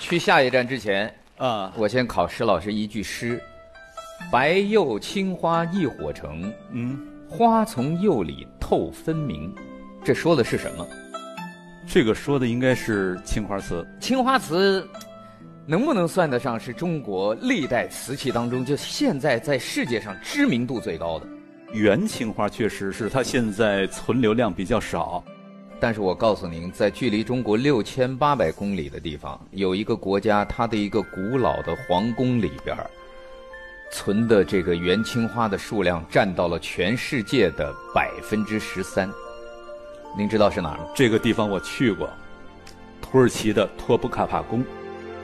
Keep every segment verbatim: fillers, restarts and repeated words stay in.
去下一站之前啊， 我先考施老师一句诗：白釉青花一火成， 嗯， 花从釉里透分明。这说的是什么？ 这个说的应该是青花瓷。 青花瓷能不能算得上是中国历代瓷器当中就现在在世界上知名度最高的？ 原青花确实是它现在存留量比较少， 但是我告诉您，在距离中国六千八百公里的地方，有一个国家，它的一个古老的皇宫里边存的这个原青花的数量占到了全世界的百分之十三。您知道是哪儿吗？ 这个地方我去过，土耳其的托普卡帕宫。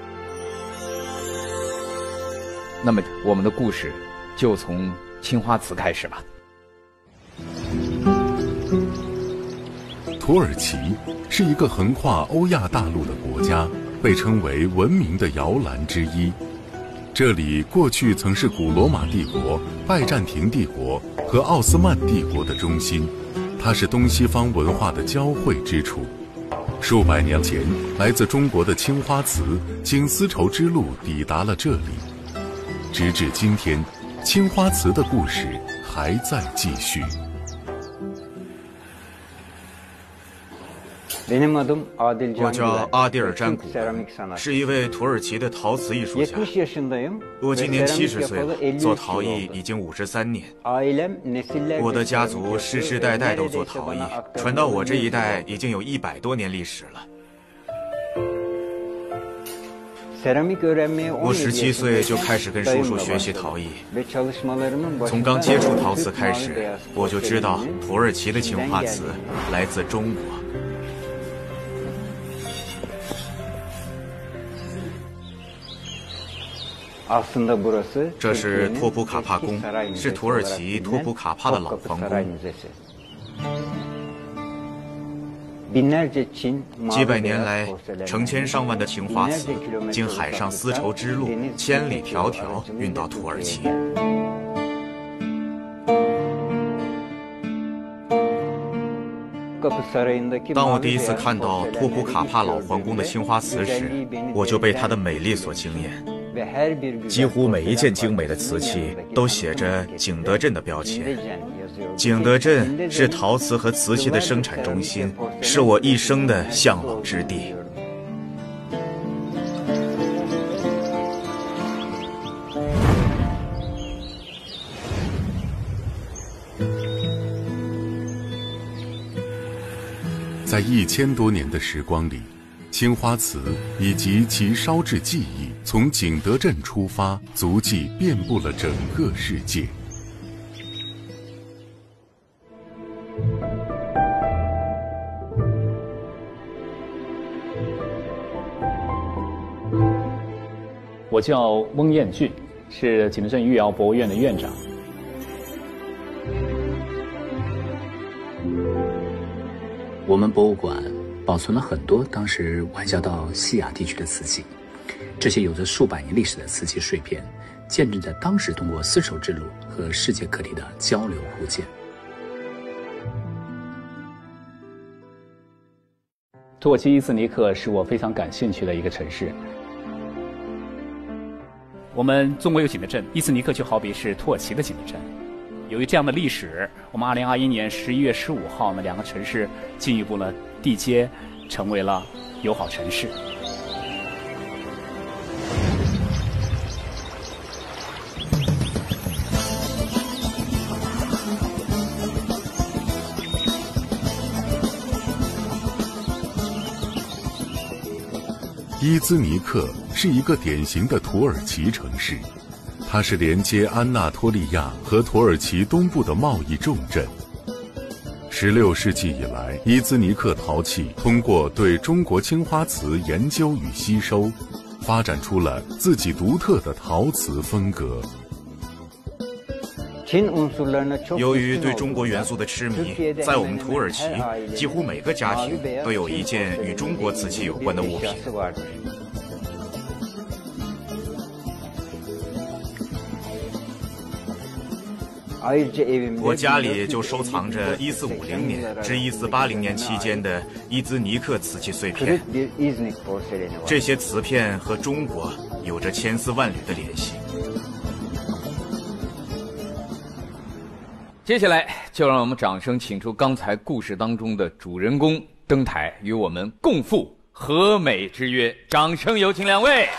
那么我们的故事就从青花瓷开始吧。 土耳其是一个横跨欧亚大陆的国家，被称为文明的摇篮之一。这里过去曾是古罗马帝国、拜占庭帝国和奥斯曼帝国的中心，它是东西方文化的交汇之处。数百年前，来自中国的青花瓷经丝绸之路抵达了这里，直至今天，青花瓷的故事还在继续。 我叫阿迪尔詹古，是一位土耳其的陶瓷艺术家。我今年七十岁了，做陶艺已经五十三年。我的家族世世代代都做陶艺，传到我这一代已经有一百多年历史了。我十七岁就开始跟叔叔学习陶艺，从刚接触陶瓷开始，我就知道土耳其的青花瓷来自中国。这是托普卡帕宫，是土耳其托普卡帕的老皇宫。几百年来，成千上万的青花瓷经海上丝绸之路千里迢迢运到土耳其。当我第一次看到托普卡帕老皇宫的青花瓷时，我就被它的美丽所惊艳。几乎每一件精美的瓷器都写着景德镇的标签。景德镇是陶瓷和瓷器的生产中心，是我一生的向往之地。 在一千多年的时光里，青花瓷以及其烧制技艺从景德镇出发，足迹遍布了整个世界。 我叫翁彦俊，是景德镇御窑博物院的院长。 我们博物馆保存了很多当时外销到西亚地区的瓷器，这些有着数百年历史的瓷器碎片，见证着当时通过丝绸之路和世界各地的交流互鉴。 土耳其伊兹尼克是我非常感兴趣的一个城市。我们中国有景德镇，伊兹尼克就好比是土耳其的景德镇。由于这样的历史，我们二零二一年十一月十五号呢，两个城市进一步呢缔结，成为了友好城市。 伊兹尼克是一个典型的土耳其城市，它是连接安纳托利亚和土耳其东部的贸易重镇。十六世纪以来，伊兹尼克陶器通过对中国青花瓷研究与吸收，发展出了自己独特的陶瓷风格。 由于对中国元素的痴迷，在我们土耳其，几乎每个家庭都有一件与中国瓷器有关的物品。 我家里就收藏着一四五零年至一四八零年期间的伊兹尼克瓷器碎片，这些瓷片和中国有着千丝万缕的联系。 接下来就让我们掌声请出刚才故事当中的主人公登台，与我们共赴和美之约。掌声有请两位。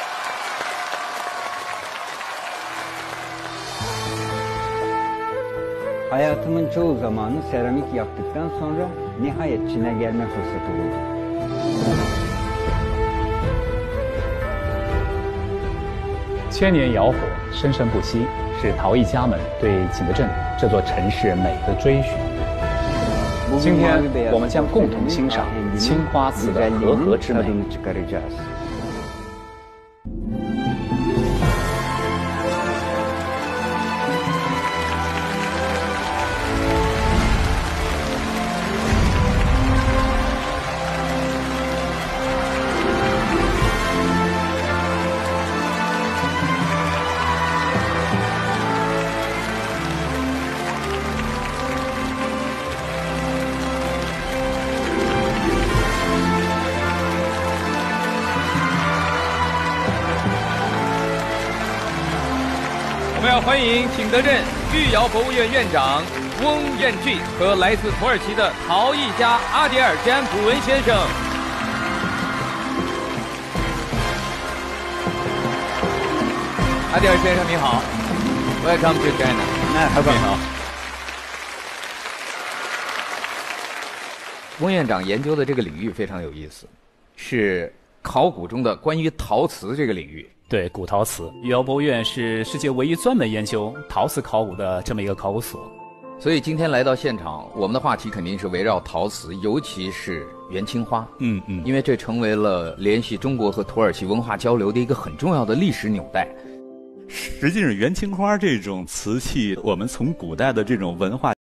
Hayatımın çoğu zamanı seramik yaptıktan sonra nihayet Çin'e gelme fırsatı buldum. 千年窑火生生不息，是陶艺家们对景德镇这座城市美的追寻。今天我们将共同欣赏青花瓷的和合之美。 我们要欢迎景德镇御窑博物院院长翁彦俊和来自土耳其的陶艺家阿迪尔詹普文先生。阿迪尔先生你好 ，Welcome to China。 那你好。 翁院长研究的这个领域非常有意思，是考古中的关于陶瓷这个领域。 对，古陶瓷，御窑博物院是世界唯一专门研究陶瓷考古的这么一个考古所。 所以今天来到现场，我们的话题肯定是围绕陶瓷，尤其是元青花。 嗯嗯， 因为这成为了联系中国和土耳其文化交流的一个很重要的历史纽带。 实际上，元青花这种瓷器，我们从古代的这种文化